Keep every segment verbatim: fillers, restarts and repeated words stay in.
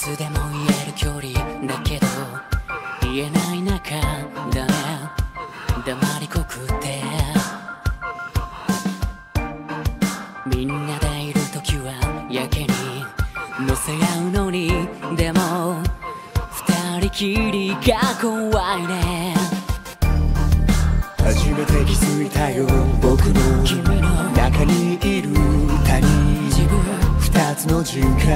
つでも言える距離だけど言えない中だね黙りこくってみんなでいる時はやけに乗せ合うのにでも二人きりが怖いね初めて気づいたよ僕の君の中にいる他人自分二つの人格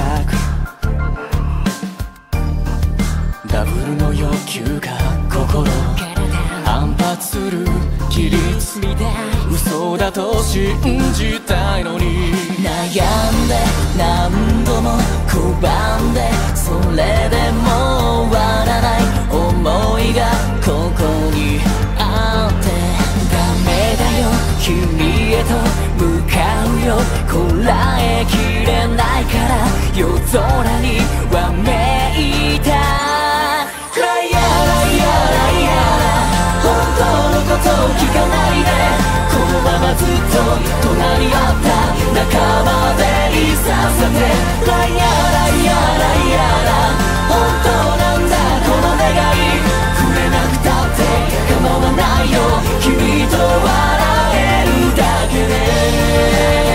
ダブルの欲求が心反発する規律みたい嘘だと信じたいのに悩んで何度も拒んでそれでも終わらない想いがここにあってダメだよ君へと向かうよこらえきれないから夜空にわめいたライヤーライヤーライヤー本当のことを聞かないでこのままずっと隣り合った仲間でいさせてライヤーライヤーライヤー本当なんだこの願い触れなくたって構わないよ君と笑えるだけで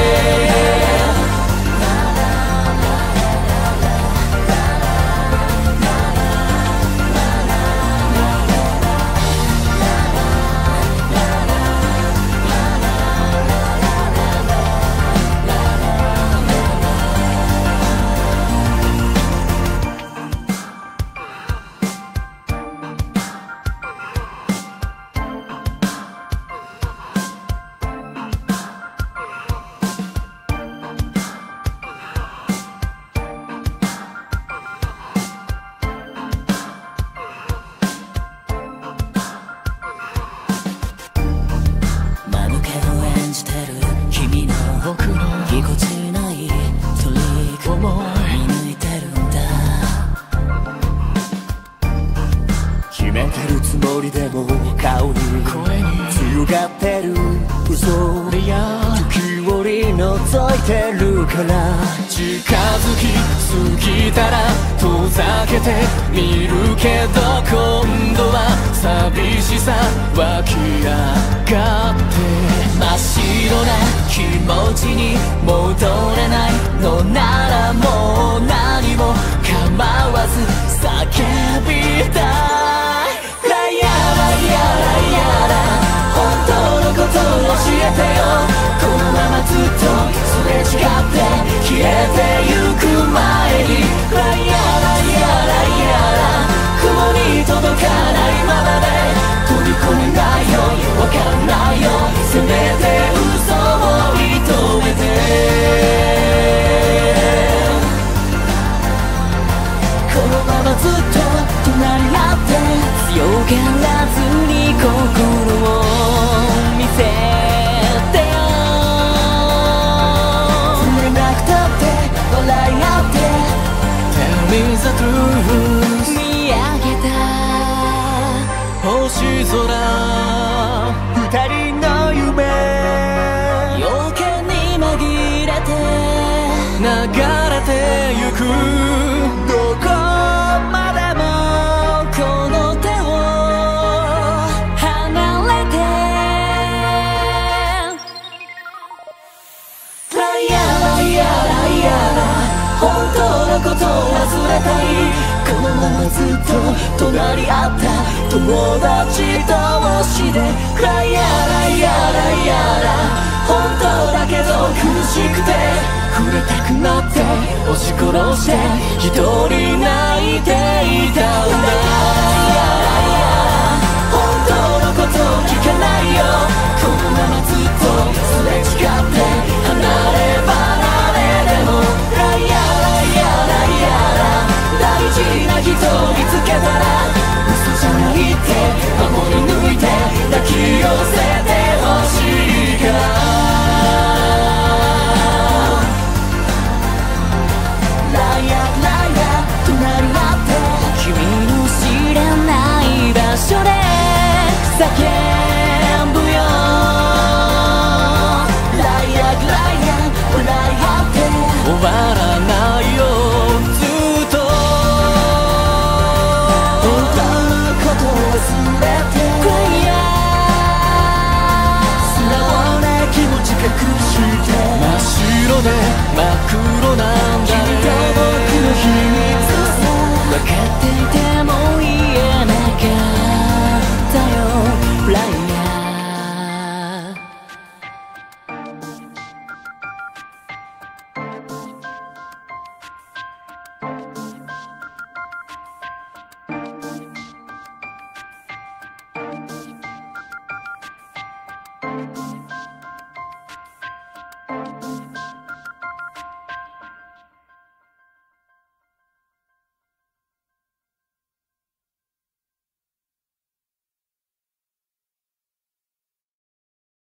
僕のぎこちないトリック思い見抜いてるんだ決めてるつもりでも顔に声に強がってる嘘リア時折覗いてるから近づきすぎたら遠ざけて見るけど今度は寂しさ湧き上がって真っ白な気持ちに戻れないのならもう何も構わず叫びたいライヤーライヤーライヤー本当のことを教えてよこのままずっとすれ違って消えてゆく前にライヤーライヤーライヤー雲に届かないままで飛び込めないよわかんないよせめて嘘を認めてこのままずっと隣り合って強がらずに心を見せてよ触れなくたって笑い合って Tell me the truth 見上げた星空二人の夢夜明けに紛れて流れてゆくどこまでもこの手を離れてライヤーライヤーライヤー本当のことを忘れたいこのままずっと隣り合った友達同士でライヤーライヤーライヤー本当だけど苦しくて触れたくなって押し殺して一人泣いていたんだ本当のことを聞かないよこのままずっとすれ違って離れ離れでもライヤーライヤーライヤー大事な人を見つけたら嘘じゃないって守り抜いて抱き寄せてほしいからライヤーライヤー隣り合って君の知らないような